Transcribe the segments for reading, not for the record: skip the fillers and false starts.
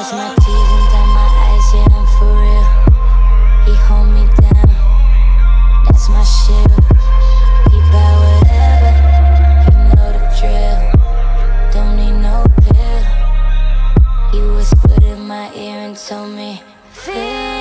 cross my T's and dot my I's, yeah, I'm for real. He hold me down, that's my shield. He buy whatever, he know the drill. Don't need no pill. He whispered in my ear and told me, feel.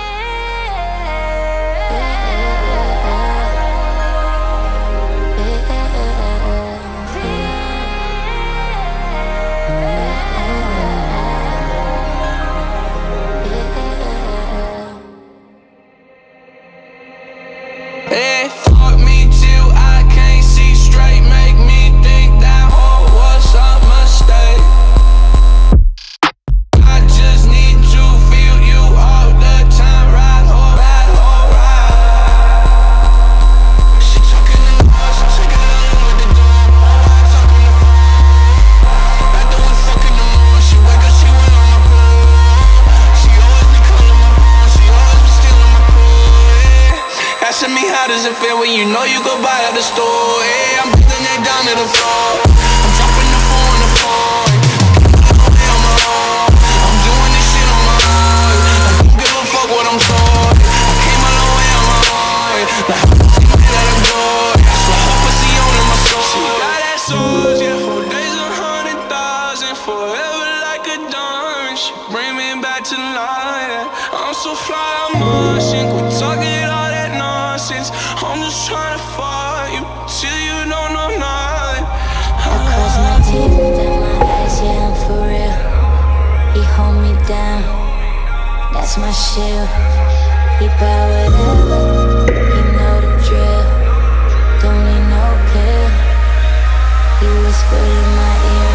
Hey, fuck me till I can't see straight. Make me think that whole was a mistake. I just need to feel you all the time. Right, alright, alright. She talking in the house, she taking it in with the door. I talk on the phone. After we fuck in the morning, she wake up, she went on my phone. She always be calling my phone, she always be stealing my call, yeah. Asking me how does it feel when you know you go buy at the store, yeah. I'm putting it down to the floor. I'm dropping the phone on the floor. I'm my own. I'm doing this shit on my own. I don't give a fuck what I'm told. I came a long way on my own. Like see me that I'm good. So I hope I see on in my soul. She got that sauce, yeah. 4 days, 100,000. Forever like a diamond. She bring me back to life, yeah. I'm so fly, I'm Martian. Quit talking all that nonsense. I'm just trying to fight you till you don't know nothing. I cross my T's and dot my I's, yeah, I'm for real. He hold me down, that's my shield. He buy whatever, he know the drill. Don't need no pill. He whispered in my ear